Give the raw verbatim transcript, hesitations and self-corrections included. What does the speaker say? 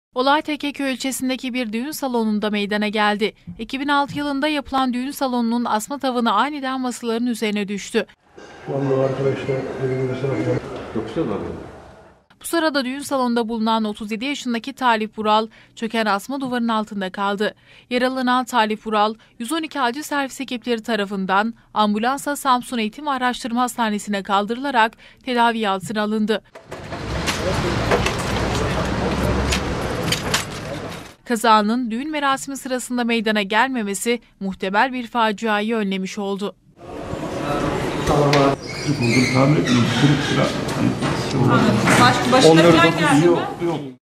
Olay Tekeköy ilçesindeki bir düğün salonunda meydana geldi. iki bin altı yılında yapılan düğün salonunun asma tavanı aniden masaların üzerine düştü. Vallahi arkadaşlar Bu sırada düğün salonunda bulunan otuz yedi yaşındaki Talip Vural çöken asma duvarın altında kaldı. Yaralanan Talip Vural yüz on iki acil servis ekipleri tarafından ambulansla Samsun Eğitim ve Araştırma Hastanesi'ne kaldırılarak tedavi altına alındı. Kazanın düğün merasimi sırasında meydana gelmemesi muhtemel bir faciayı önlemiş oldu. Başka başına falan geldi mi? yok yok.